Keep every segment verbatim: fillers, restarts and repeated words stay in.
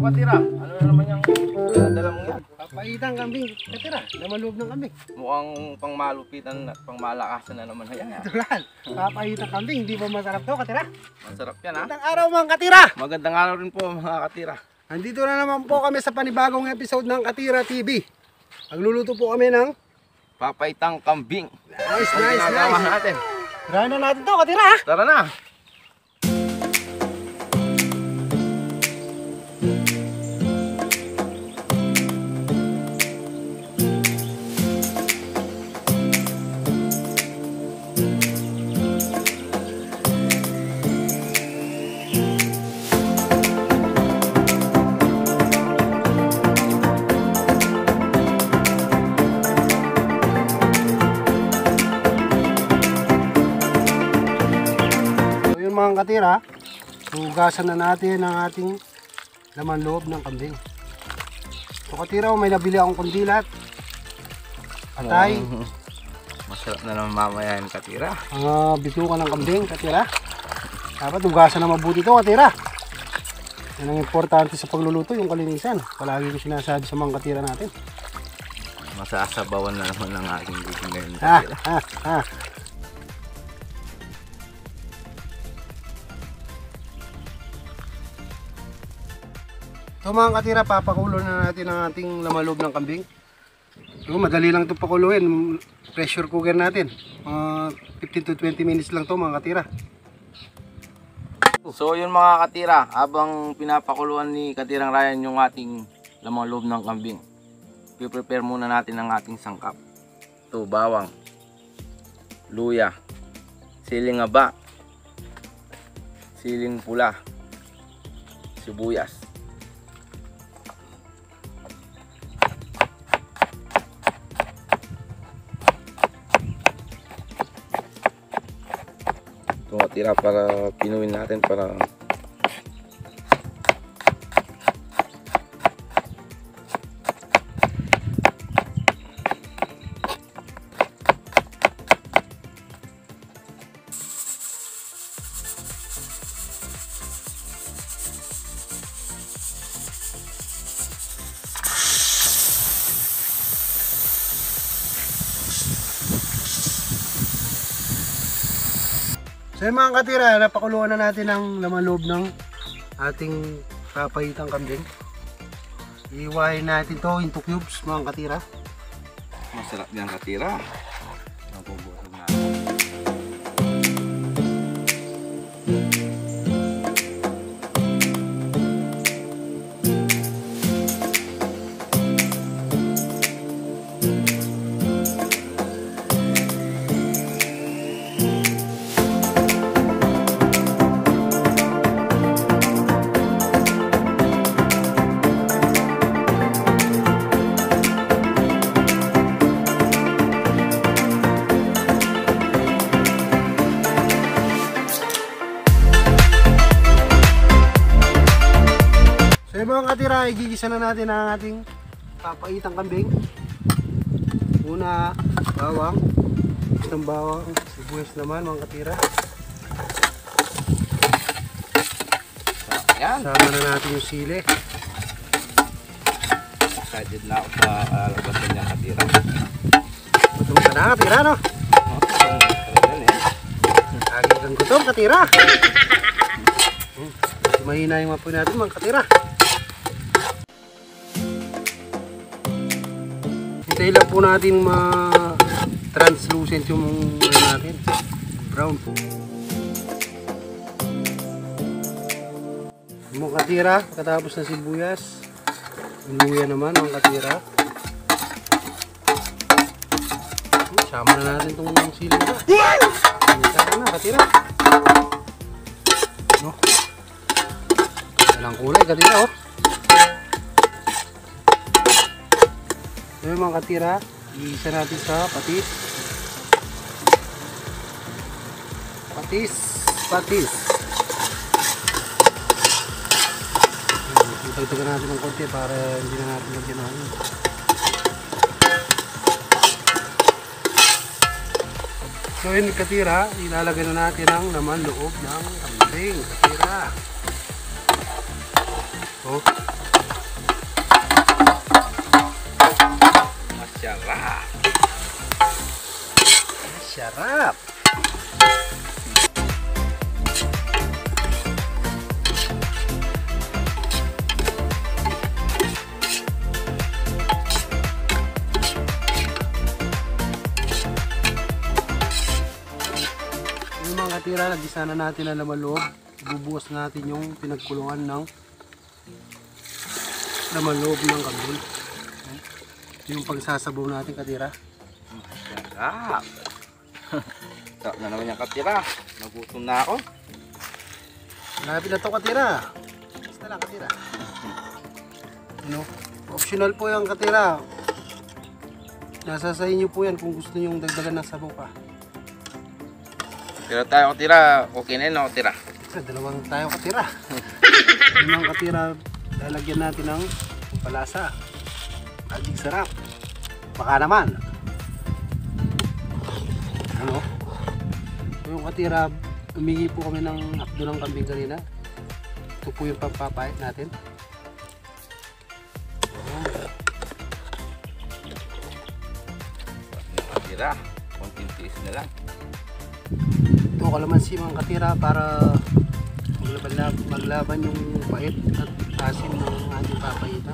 katira, ano na naman yung uh, dala mo yan? Papaitang kambing, katira, naman loob ng kambing. Mukhang pangmalupitan at pangmalakasan na naman yan. Tulan, papaitang kambing, hindi ba masarap to, katira? Masarap yan ha. Magandang araw mga katira! Magandang araw rin po mga katira. Andito na naman po kami sa panibagong episode ng Katira T V. Magluluto po kami ng papaitang kambing. Nice, Ang nice, ginagawa nice. natin. Tirahan na natin to, katira ha! Tara na. Mga katira, hugasan na natin ang ating laman loob ng kambing. So katira, may nabili akong kundilat, patay, Um, masarap na naman mamaya yung katira. ang uh, bitukan ng kambing, katira. Dapat hugasan na mabuti ito, katira. Yan ang importante sa pagluluto, yung kalinisan. Palagi ko sinasabi sa mga katira natin. Masasabawan na naman ng aking bibig ngayon. Ha, Katira. ha, ha. So mga katira, papakulo na natin ang ating laman loob ng kambing. So, madali lang ito pakuluin. Pressure cooker natin. Mga fifteen to twenty minutes lang to mga katira. So yun mga katira, habang pinapakuluan ni Katirang Ryan yung ating lamang loob ng kambing, i-prepare muna natin ang ating sangkap. Ito, bawang, luya, siling aba, siling pula, sibuyas. Ito katira, para pinuin natin para So yung mga katira, napakuluan na natin ang laman loob ng ating papaitang kambing. Iiwain natin to into cubes mga katira. masarap yan katira. Nabubuhay natin. So yung mga katira, igigisa na natin ang ating papaitang kambing. Una, bawang. Isang bawang, sibuyas naman mga katira. Yan. Sama na natin yung sili. Excited na ako sa uh, labasan niya katira. Gutom ka na katira, no? Yan eh. Lagi kang gutom katira. Hmm, mahina yung mapoy natin mga katira. Hintayin lang po natin ma-translucent yung ano natin, brown po. Yung katira, katapos na sibuyas, yung luya naman mga katira. Sama na natin itong siling na. Sama na katira. No? Yan ang kulay katira, oh. Yung mga katira, iisa natin sa patis. Patis, patis. Itagtagan natin ng konti para hindi na natin magyan. So yun katira, ilalagay na natin ang laman loob ng kambing katira. So, Sarap! Sarap! Yung mga katira, nagisa na natin ang laman loob. Bubukas natin yung pinagkulungan ng laman loob ng kambing. Yung pagsasabaw natin katira. Sarap! Sarap na naman yung katira. Nagutom na ako. Malapit na ito katira. Basta lang katira. Ano? Optional po yung katira. Nasa sa inyo po yan kung gusto nyo dagdagan ng sabaw pa. Tira tayo katira. Okay na yun ako katira. Sa dalawang tayo katira. Dalawang katira, lalagyan natin ng palasa. Magic sarap. Baka naman. Ano? Yung katira, humingi po kami ng akdo ng kambing kanina. Ito po yung pampapait natin. Katira. Konting tiis na lang. Ito kalamansi mga katira para maglaban, maglaban yung pait at asin ng ating papaitan.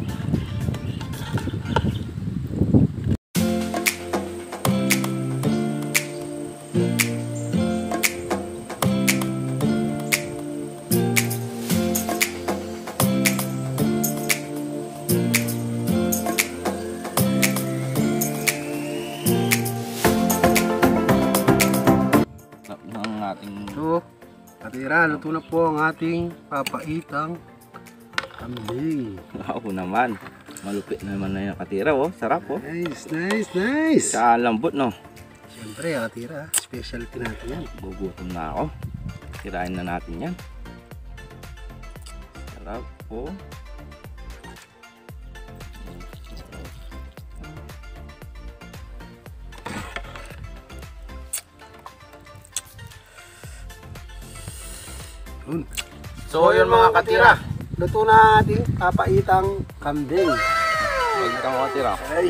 So, katira, luto na po ang ating papaitang kambing. Ako naman. Malupit naman na yung katira, oh. Sarap, oh. Nice, nice, nice. Sa lambot, no? Siyempre, katira, specialty natin yan. Gugutom na ako. Tirain na natin yan. Sarap, oh. Yun. So, yun mga katira. Luto na ating papaitang kambing. Huwag ka mga katira. Ay.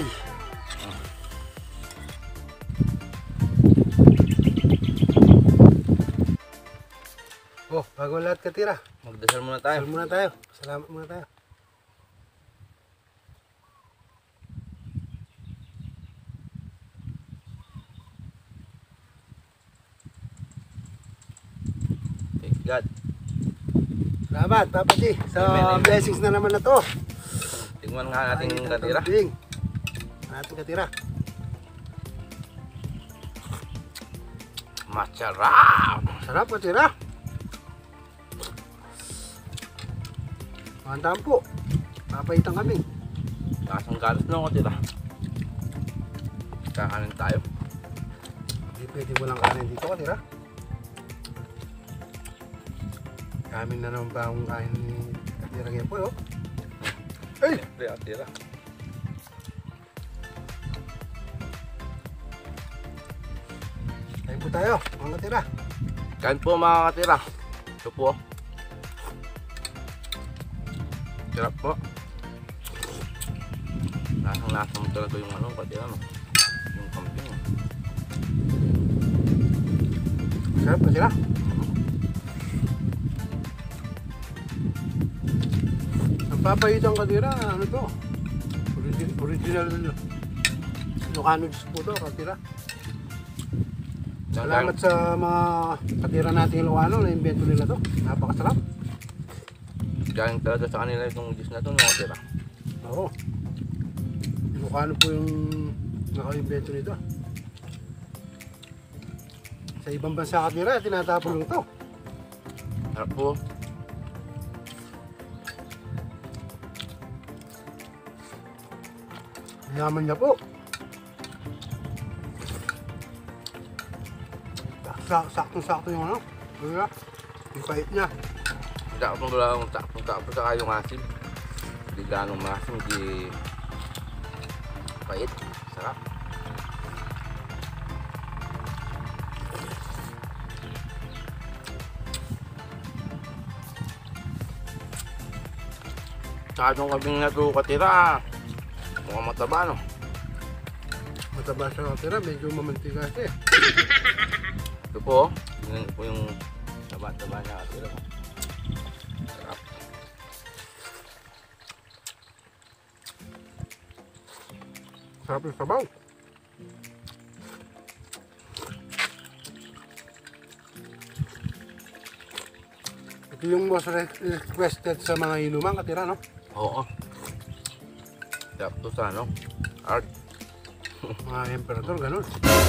Oh, bago lahat katira. Magdasal muna tayo. Salamat muna tayo. Salamat muna tayo. Thank God. Salamat, Papa G, sa Amen, amen. blessings na naman na to. Tingnan nga natin yung Papaitang katira. kambing. Ating katira. Masarap! Sarap katira. Mantaan po. Papaitang kambing. Lasang galos na katira. Kakanin tayo. Hindi pwede walang kanin dito katira. Kami na naman ba ang kain ni Katira Gempoy, oh? Ay! Siyempre, katira. Kain po tayo, mga Katira. Kain po mga katira. Ito po. Sarap po. Lasang lasang mo talaga yung ano katira, no? Yung kambing. Sarap Katira. Ang papaitang Katira, ano to? Origin, original Ilocano juice po to, Katira. Salamat sa mga katira nating Ilocano na invento nila to. Napakasarap. Galing talaga sa kanila itong juice na ito, no katira. Oo. Ilocano po yung naka-invento nito. Sa ibang bansa katira, tinatapon lang to. Sarap po. Yaman niya po. Saktong-sakto yung ano. Diba? Yung pait niya. Hindi ako itong dalawang takpong-takpong sa kayong asim. Hindi ganong masim, hindi pait. Sarap. Saka itong kabing na ito katira. Mukhang mataba, no? mataba siya katira, medyo mamantika siya eh. Ito po, yun po yung taba-taba niya katira po. Sarap. Sarap yung sabaw. Ito yung most requested sa mga inuman katira, no? Oo. Sarap to sa ano, art. Mga emperador, ganun.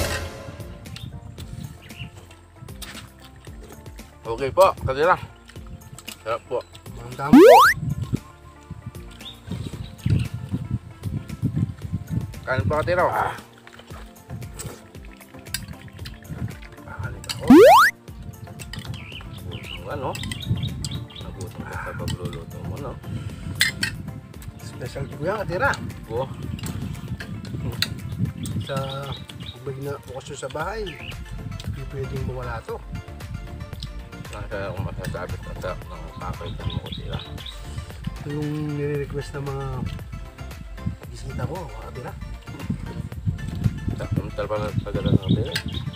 Okay po, katira. Sarap po. Ang dami po. Kain po katira. Ah. Bakalit ako. Gutom ka, no? Nagutom ka sa pagluluto mo, no? Special ko yan katira. Po. Sa pag na bukas sa bahay, hindi pwedeng mawala to. Kaya kung masasabi ko sa ng kakaitan mo katira. Ito yung nire-request ng mga bisita ko, mga katira. Samantal pa na pagdating ng katira.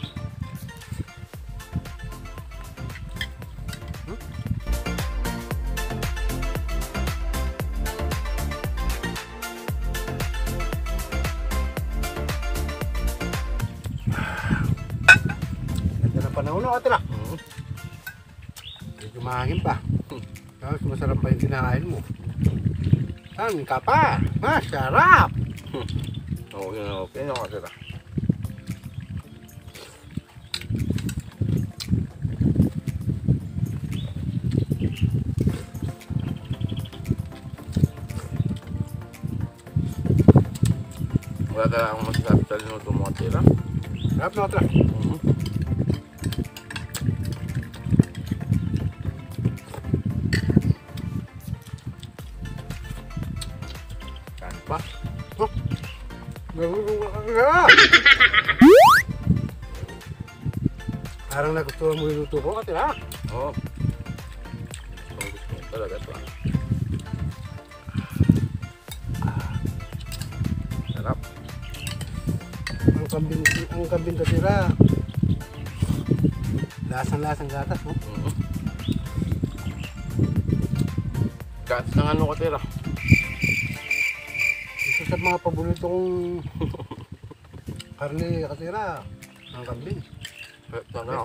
Ganda ng panahon na katira. Mm. Medyo mahangin pa. Tapos masarap pa yung kinakain mo. Saan ka pa? Masarap! Okay na okay na katira. Wala ka akong masasabi sa linuto mo katira. Sarap na katira. Mm-hmm. Kain pa. Parang nagustuhan mo yung luto ko katira. Oo. Oh. Ang gusto mo talaga ito. Ah. Sarap. Ang kambing, ang kambing katira. Lasang-lasang gatas, no? Mm-hmm. Gatas ng ano katira. Isa sa mga paborito kong karne katira, ang kambing. Ito na.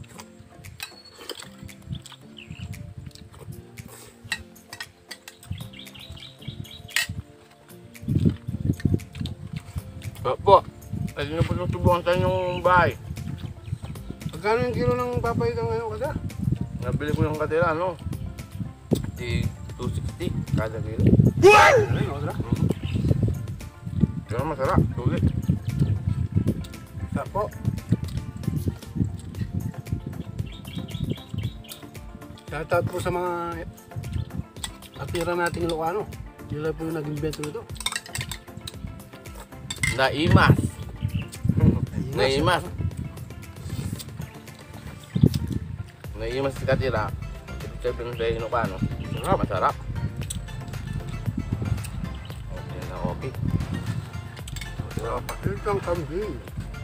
Opo, pwede na po susubukan sa inyong bahay. Magkano yung kilo ng papayita ngayon katira? Nabili ko yung katira, no? Di two sixty kada kilo. Ano yun katira? Pero masarap, sulit. Sarap po. Shoutout po sa mga katira nating Ilocano. Sila po yung nag-invento nito. Naimas. Naimas. Naimas si katira. Ibig sabihin sa Ilocano. Masarap, masarap. Okay na okay. Ito ang kambing.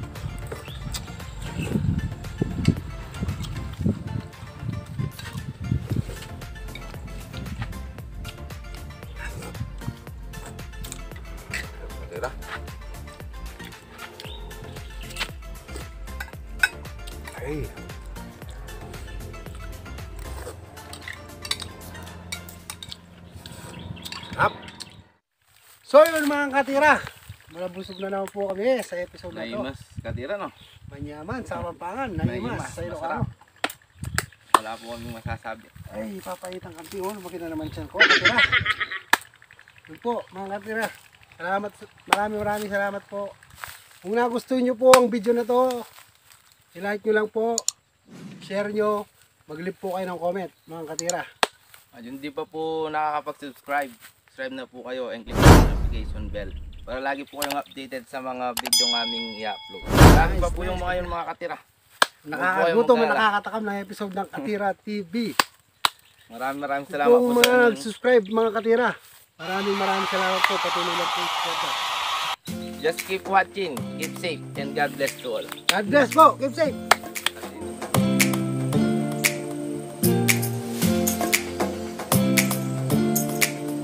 Katira. Ay. Sarap. So yun mga katira. Malabusog na naman po kami sa episode na to. Naimas katira, no? Manyaman, sa Kapampangan, Naimas, sa Ilocano. Wala po kaming masasabi. Ay, papait ang kambing. Oh, lumaki na naman siya ko. Katira. Yun po, mga katira. Salamat, maraming maraming salamat po. Kung nagustuhan nyo po ang video na to, i-like nyo lang po, share nyo, mag-leave po kayo ng comment, mga katira. At yung di pa po nakakapag-subscribe, subscribe na po kayo and click the notification bell para lagi po kayong updated sa mga video ng aming i-upload. Marami pa po yung mga yun mga katira. Nakakagutom at nakakatakam ng episode ng Katira T V. Maraming maraming salamat Kung po mga sa inyong nag-subscribe mga katira, maraming maraming salamat po, patuloy lang po yung support. Just keep watching, keep safe, and God bless to all. God bless po. Keep safe.